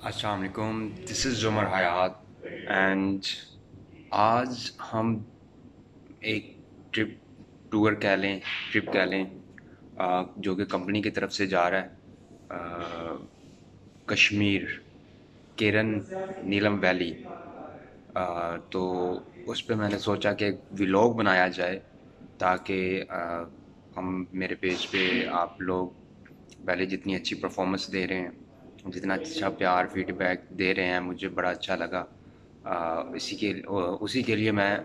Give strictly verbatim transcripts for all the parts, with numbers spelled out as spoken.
अस्सलाम वालेकुम, this is Zumar Hayat and आज हम एक ट्रिप टूर कह लें ट्रिप कह लें आ, जो कि कंपनी की तरफ से जा रहा है आ, कश्मीर, केरन नीलम वैली। आ, तो उस पे मैंने सोचा कि एक व्लॉग बनाया जाए ताकि आ, हम मेरे पेज पे आप लोग पहले जितनी अच्छी परफॉर्मेंस दे रहे हैं, जितना अच्छा प्यार फीडबैक दे रहे हैं, मुझे बड़ा अच्छा लगा। आ, इसी के उसी के लिए मैं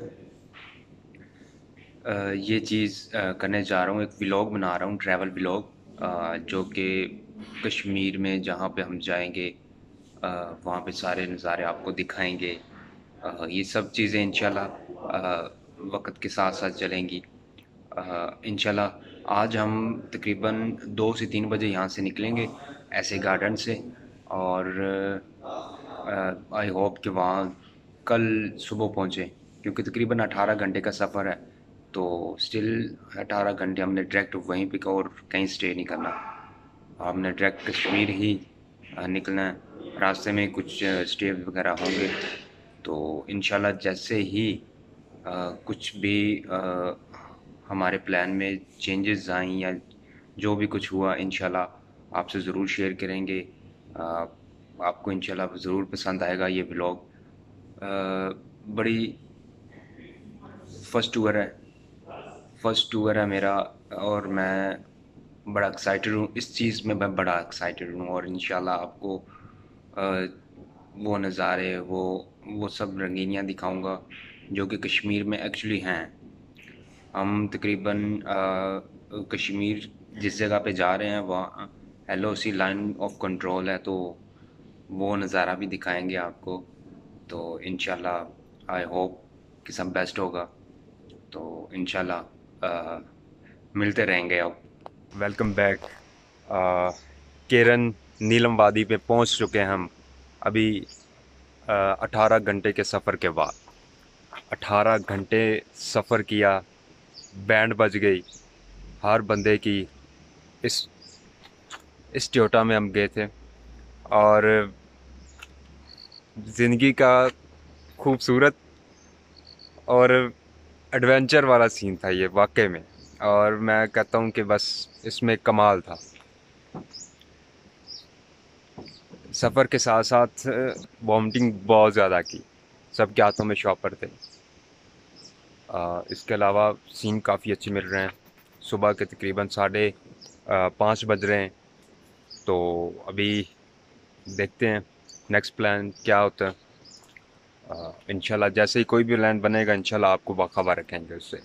अ, ये चीज़ अ, करने जा रहा हूँ, एक व्लॉग बना रहा हूँ, ट्रैवल व्लॉग, जो कि कश्मीर में जहाँ पे हम जाएंगे अ, वहाँ पे सारे नज़ारे आपको दिखाएंगे। अ, ये सब चीज़ें इंशाल्लाह अ, वक्त के साथ साथ चलेंगी। अ, इंशाल्लाह आज हम तकरीबन दो से तीन बजे यहाँ से निकलेंगे ऐसे गार्डन से, और आई होप कि वहाँ कल सुबह पहुँचें, क्योंकि तकरीबन अठारह घंटे का सफ़र है। तो स्टिल अठारह घंटे हमने डायरेक्ट वहीं पे और कहीं स्टे नहीं करना, हमने डायरेक्ट कश्मीर ही अ, निकलना है। रास्ते में कुछ स्टे वगैरह होंगे, तो इंशाल्लाह जैसे ही अ, कुछ भी अ, हमारे प्लान में चेंजेस आए या जो भी कुछ हुआ, इंशाल्लाह आपसे ज़रूर शेयर करेंगे। अ, आपको इंशाल्लाह ज़रूर पसंद आएगा ये व्लॉग। बड़ी फर्स्ट टूर है फर्स्ट टूर है मेरा, और मैं बड़ा एक्साइटेड हूँ इस चीज़ में, मैं बड़ा एक्साइटेड हूँ। और इंशाल्लाह आपको अ, वो नज़ारे, वो वो सब रंगीनियाँ दिखाऊंगा जो कि कश्मीर में एक्चुअली हैं। हम तकरीबन अ, कश्मीर जिस जगह पे जा रहे हैं वहाँ L O C line of control है, तो वो नज़ारा भी दिखाएंगे आपको। तो इंशाल्लाह आई होप कि सब बेस्ट होगा। तो इंशाल्लाह अ, मिलते रहेंगे अब। Welcome back. केरन नीलम वादी पे पहुंच चुके हैं हम अभी, अठारह घंटे के सफ़र के बाद। अठारह घंटे सफ़र किया, बैंड बज गई हर बंदे की। इस इस टोयोटा में हम गए थे, और ज़िंदगी का खूबसूरत और एडवेंचर वाला सीन था ये वाकई में। और मैं कहता हूँ कि बस इसमें कमाल था। सफ़र के साथ साथ वॉमिटिंग बहुत ज़्यादा की, सबके हाथों में शॉपर थे। आ, इसके अलावा सीन काफ़ी अच्छे मिल रहे हैं। सुबह के तकरीबन साढ़े पाँच बज रहे हैं, तो अभी देखते हैं नेक्स्ट प्लान क्या होता है। आ, इंशाल्लाह जैसे ही कोई भी प्लान बनेगा इंशाल्लाह आपको बाखबर रखेंगे उससे।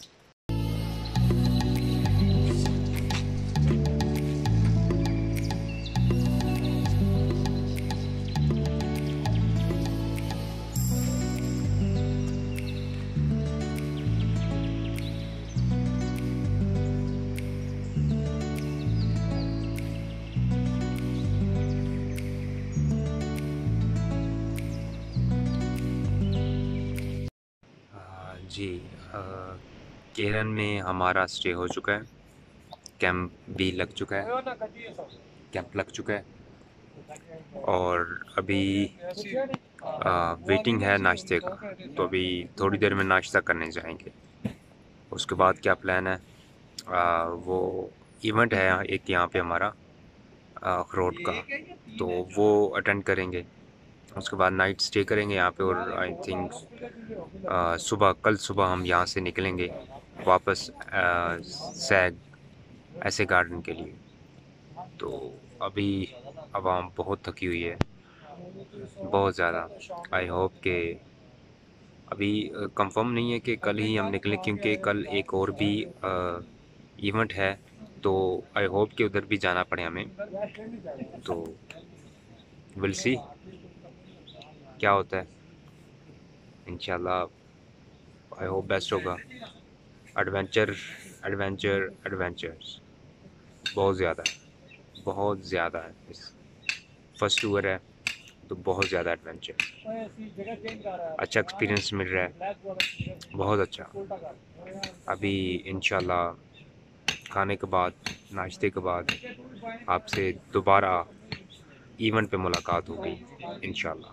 आ, जी, आ, केरन में हमारा स्टे हो चुका है, कैंप भी लग चुका है कैंप लग चुका है, और अभी आ, वेटिंग है नाश्ते का। तो अभी थोड़ी देर में नाश्ता करने जाएंगे। उसके बाद क्या प्लान है, आ, वो इवेंट है एक यहाँ पे हमारा अखरोट का, तो वो अटेंड करेंगे। उसके बाद नाइट स्टे करेंगे यहाँ पे, और आई थिंक सुबह कल सुबह हम यहाँ से निकलेंगे वापस आ, सैग ऐसे गार्डन के लिए। तो अभी आवाम बहुत थकी हुई है, बहुत ज़्यादा। आई होप कि अभी कंफर्म नहीं है कि कल ही हम निकलें, क्योंकि कल एक और भी इवेंट है, तो आई होप कि उधर भी जाना पड़े हमें। तो विल सी क्या होता है, इंशाल्लाह आई होप बेस्ट होगा। एडवेंचर एडवेंचर एडवेंचर्स बहुत ज़्यादा है, बहुत ज़्यादा है। इस फर्स्ट टूर है तो बहुत ज़्यादा एडवेंचर, अच्छा एक्सपीरियंस मिल रहा है, बहुत अच्छा। अभी इंशाल्लाह खाने के बाद, नाश्ते के बाद आपसे दोबारा इवेंट पे मुलाकात होगी इंशाल्लाह।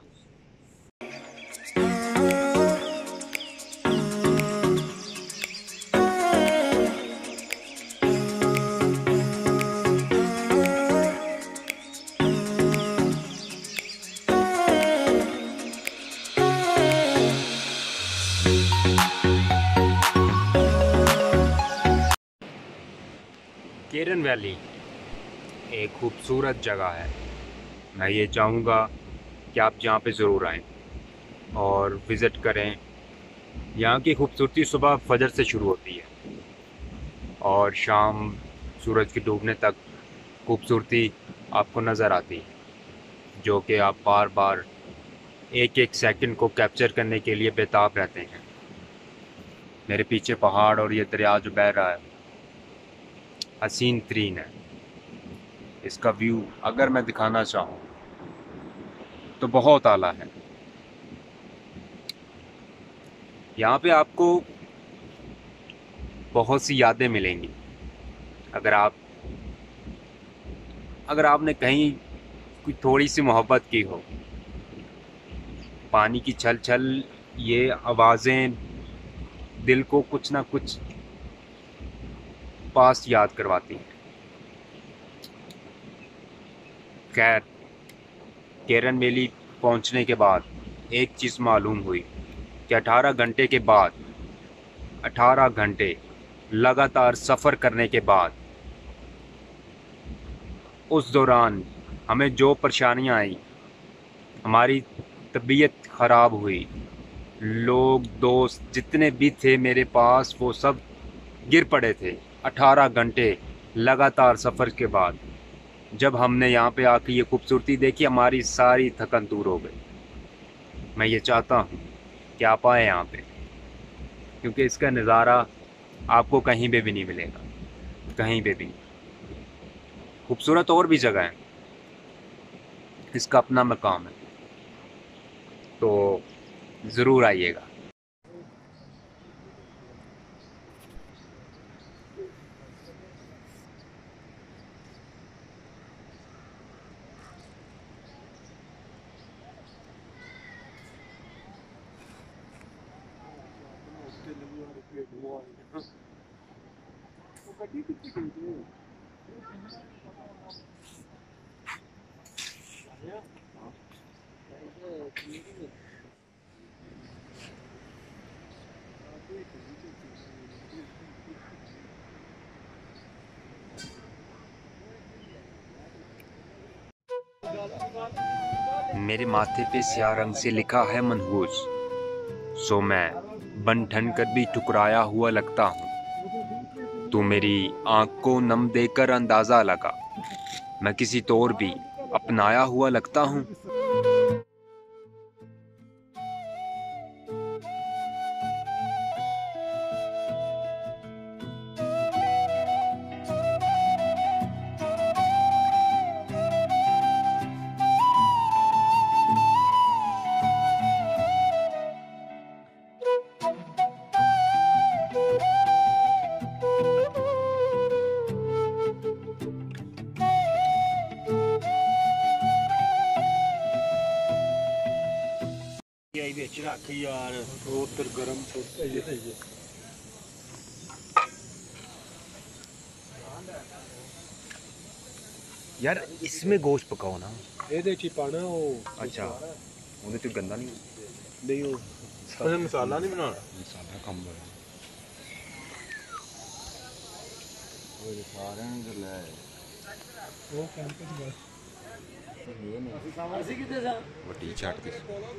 केरन वैली एक खूबसूरत जगह है। मैं ये चाहूँगा कि आप यहाँ पे ज़रूर आएँ और विज़िट करें। यहाँ की खूबसूरती सुबह फजर से शुरू होती है और शाम सूरज के डूबने तक खूबसूरती आपको नज़र आती है, जो कि आप बार बार एक एक सेकंड को कैप्चर करने के लिए बेताब रहते हैं। मेरे पीछे पहाड़ और ये दरिया जो बह रहा है, हसीन तरीन है। इसका व्यू अगर मैं दिखाना चाहूँ तो बहुत आला है। यहाँ पे आपको बहुत सी यादें मिलेंगी। अगर आप अगर आपने कहीं कोई थोड़ी सी मोहब्बत की हो, पानी की छल छल ये आवाज़ें दिल को कुछ ना कुछ पास याद करवाती हैं। खैर, केरन वैली पहुंचने के बाद एक चीज़ मालूम हुई कि अठारह घंटे के बाद अठारह घंटे लगातार सफ़र करने के बाद उस दौरान हमें जो परेशानियां आई, हमारी तबीयत ख़राब हुई, लोग दोस्त जितने भी थे मेरे पास वो सब गिर पड़े थे। अठारह घंटे लगातार सफ़र के बाद जब हमने यहाँ पे आके ये खूबसूरती देखी, हमारी सारी थकन दूर हो गई। मैं ये चाहता हूँ कि आप आए यहाँ पे, क्योंकि इसका नज़ारा आपको कहीं पे भी नहीं मिलेगा, कहीं पे भी। खूबसूरत और भी जगह है, इसका अपना मकाम है, तो ज़रूर आइएगा। मेरे माथे पे स्याह रंग से लिखा है मनहूस, सो मैं बन ठन कर भी ठुकराया हुआ लगता हूँ। तू मेरी आंख को नम देकर अंदाजा लगा, मैं किसी तौर भी अपनाया हुआ लगता हूँ। यार उधर गरम यार इसमें गोश्त पकाओ ना, ਇਹਦੇ ਚ ਪਾਣਾ ਉਹ अच्छा ਉਹਦੇ ਚ गंदा नहीं ਨਹੀਂ ਉਹ ਮਸਾਲਾ ਨਹੀਂ ਬਣਾਉਣਾ मसाला कम बड़ा ਉਹ ਸਾਰਿਆਂ ਨੇ ਲੈ ਉਹ ਕੈਂਪ ਚ ਬਸ ਇਹ ਨਹੀਂ ਅਸੀਂ ਕਿੱਥੇ ਸਾਂ ਵੱਡੀ ਛੱਡ ਦੇ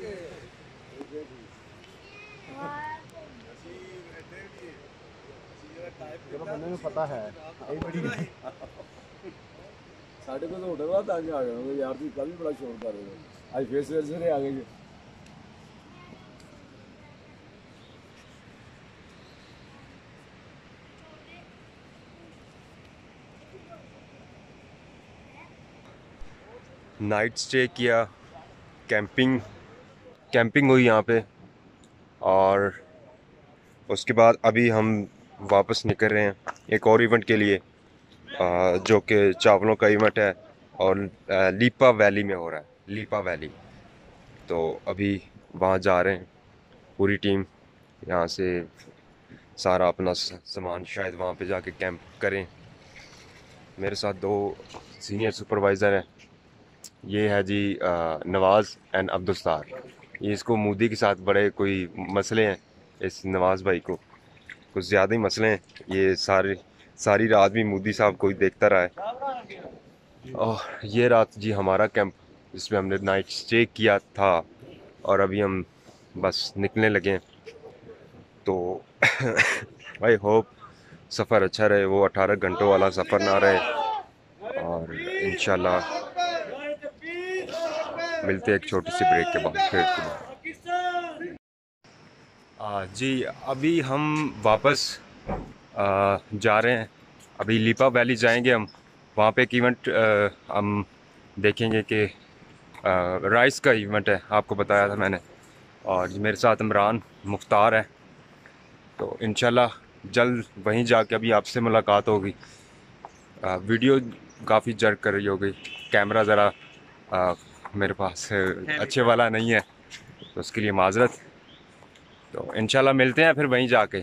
ਚਲੋ ਬੰਦੇ ਨੂੰ ਪਤਾ ਹੈ ਇਹ ਬੜੀ ਸਾਡੇ ਕੋਲ ਤੁਹਾਡੇ ਬਾਅਦ ਆ ਗਿਆ ਯਾਰ ਤੁਸੀਂ ਕੱਲ ਵੀ ਬੜਾ ਸ਼ੌਕ ਕਰ ਰਹੇ ਹੋ ਅੱਜ ਫੇਰ ਸਵੇਰੇ ਸਵੇਰੇ ਆ ਗਏ नाइट स्टे किया, कैंपिंग कैंपिंग हुई यहाँ पे, और उसके बाद अभी हम वापस निकल रहे हैं एक और इवेंट के लिए, आ, जो कि चावलों का इवेंट है। और लीपा वैली में हो रहा है, लीपा वैली। तो अभी वहाँ जा रहे हैं पूरी टीम, यहाँ से सारा अपना सामान शायद वहाँ पे जाके कैंप करें। मेरे साथ दो सीनियर सुपरवाइज़र हैं, ये है जी नवाज़ एंड अब्दुस्तार। ये इसको मोदी के साथ बड़े कोई मसले हैं, इस नवाज़ भाई को कुछ ज़्यादा ही मसले हैं। ये सारी सारी रात भी मोदी साहब को ही देखता रहा है। और ये रात जी हमारा कैंप जिसमें हमने नाइट स्टे किया था, और अभी हम बस निकलने लगे हैं। तो आई होप सफ़र अच्छा रहे, वो अठारह घंटों वाला सफ़र ना रहे, और इंशाल्लाह मिलते हैं एक छोटी सी ब्रेक के बाद फिर आ, जी अभी हम वापस आ, जा रहे हैं। अभी लीपा वैली जाएंगे हम, वहाँ पे एक इवेंट हम देखेंगे कि राइस का इवेंट है, आपको बताया था मैंने। और मेरे साथ इमरान मुख्तार है, तो इंशाल्लाह जल्द वहीं जाके अभी आपसे मुलाकात होगी। आ, वीडियो काफ़ी जर्क कर रही होगी, कैमरा ज़रा मेरे पास अच्छे वाला नहीं है, तो उसके लिए माजरत। तो इंशाल्लाह मिलते हैं फिर वहीं जाके।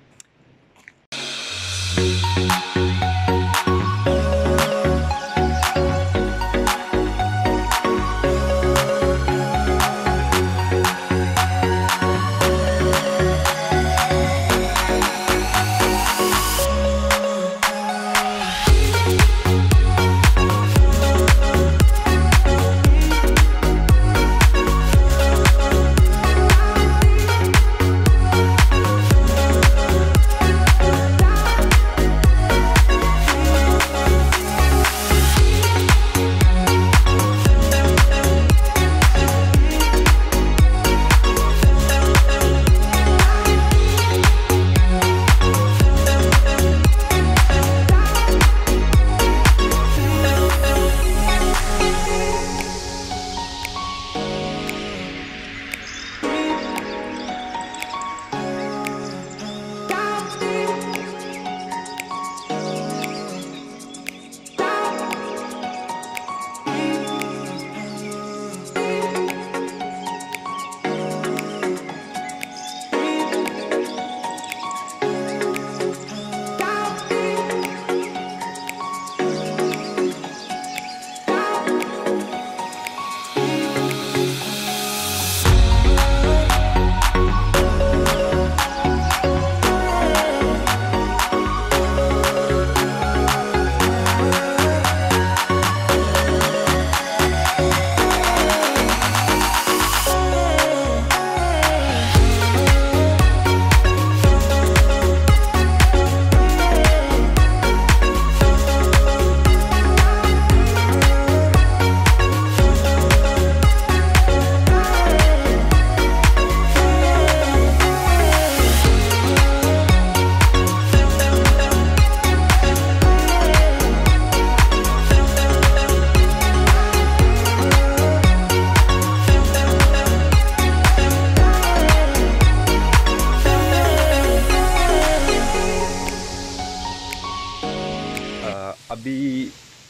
अभी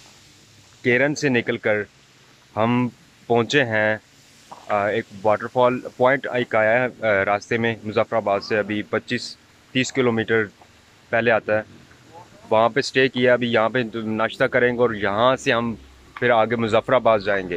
केरन से निकलकर हम पहुंचे हैं एक वाटरफॉल पॉइंट एक आया है रास्ते में, मुजफ्फराबाद से अभी पच्चीस तीस किलोमीटर पहले आता है। वहाँ पे स्टे किया, अभी यहाँ पे नाश्ता करेंगे और यहाँ से हम फिर आगे मुजफ्फराबाद जाएंगे।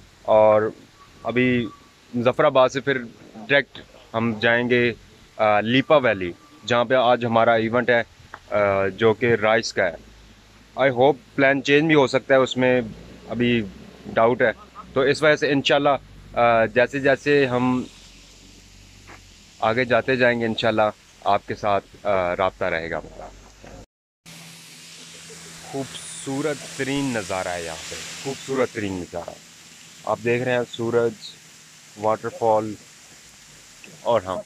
और अभी मुजफ्फराबाद से फिर डायरेक्ट हम जाएंगे लीपा वैली, जहाँ पे आज हमारा इवेंट है जो कि राइस का है। आई होप प्लान चेंज भी हो सकता है, उसमें अभी डाउट है। तो इस वजह से इंशाल्लाह जैसे जैसे हम आगे जाते जाएंगे इंशाल्लाह आपके साथ राब्ता रहेगा। खूबसूरत तरीन नज़ारा है यहाँ पे, खूबसूरत तरीन नज़ारा आप देख रहे हैं, सूरज, वाटरफॉल और हम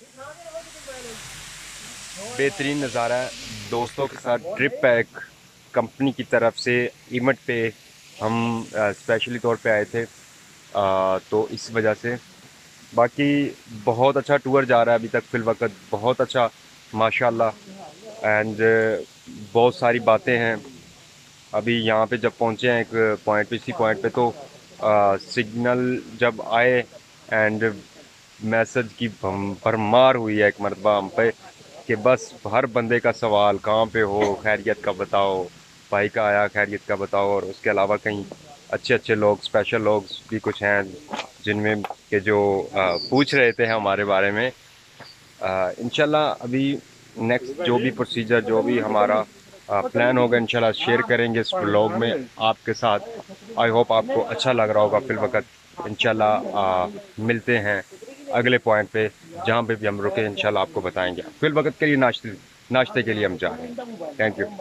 बेहतरीन नज़ारा है। दोस्तों के साथ ट्रिप है, एक कंपनी की तरफ से इवेंट पे हम स्पेशली तौर पे आए थे, आ, तो इस वजह से बाकी बहुत अच्छा टूर जा रहा है अभी तक फिल वक्त, बहुत अच्छा माशाल्लाह। एंड बहुत सारी बातें हैं अभी यहाँ पे जब पहुँचे हैं एक पॉइंट पे, इसी पॉइंट पे तो आ, सिग्नल जब आए एंड मैसेज की भम- भरमार हुई है एक मरतबा हम पे कि बस हर बंदे का सवाल कहाँ पे हो, खैरियत का बताओ, भाई का आया खैरियत का बताओ। और उसके अलावा कहीं अच्छे अच्छे लोग, स्पेशल लोग भी कुछ हैं जिनमें के जो आ, पूछ रहे थे हमारे बारे में। आ, इंशाल्लाह अभी नेक्स्ट जो भी प्रोसीजर, जो भी हमारा प्लान होगा, इंशाल्लाह शेयर करेंगे इस व्लॉग में आपके साथ। आई होप आपको अच्छा लग रहा होगा। फिल वक्त इंशाल्लाह मिलते हैं अगले पॉइंट पे, जहाँ पे भी हम रुके इंशाल्लाह आपको बताएंगे। फिल वक्त के लिए नाश्ते नाश्ते के लिए हम जा रहे हैं। Thank you.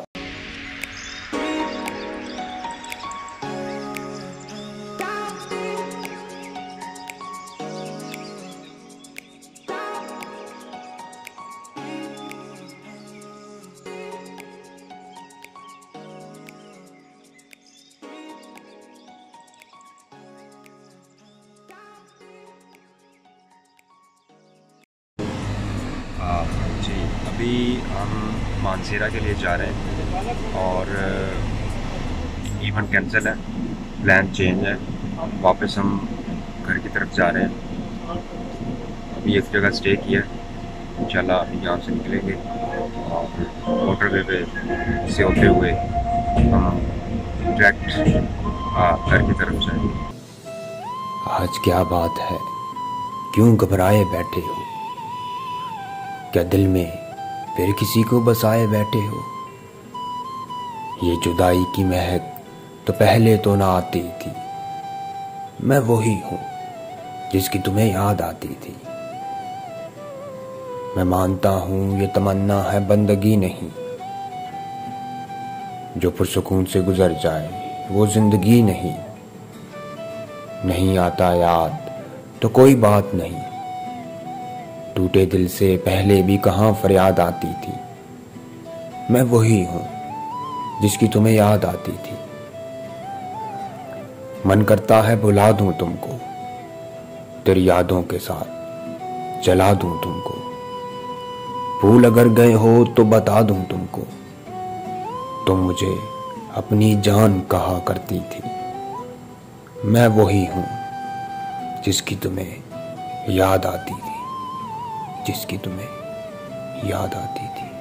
जी अभी हम मानसेरा के लिए जा रहे हैं और इवेंट कैंसिल है, प्लान चेंज है। वापस हम घर की तरफ जा रहे हैं। अभी एक जगह स्टे किया है, इंशाल्लाह अभी यहाँ से निकलेंगे और मोटरवे पे से होते हुए हम डायरेक्ट घर की तरफ जाएंगे। आज क्या बात है, क्यों घबराए बैठे हो? क्या दिल में फिर किसी को बसाए बैठे हो? ये जुदाई की महक तो पहले तो ना आती थी। मैं वही हूँ जिसकी तुम्हें याद आती थी। मैं मानता हूँ ये तमन्ना है, बंदगी नहीं। जो पुरसुकून से गुजर जाए वो जिंदगी नहीं। नहीं आता याद तो कोई बात नहीं। टूटे दिल से पहले भी कहाँ फरियाद आती थी। मैं वही हूँ जिसकी तुम्हें याद आती थी। मन करता है भुला दूं तुमको, तेरी यादों के साथ जला दूं तुमको। भूल अगर गए हो तो बता दूं तुमको, तुम मुझे अपनी जान कहा करती थी। मैं वही हूँ जिसकी तुम्हें याद आती थी, जिसकी तुम्हें याद आती थी।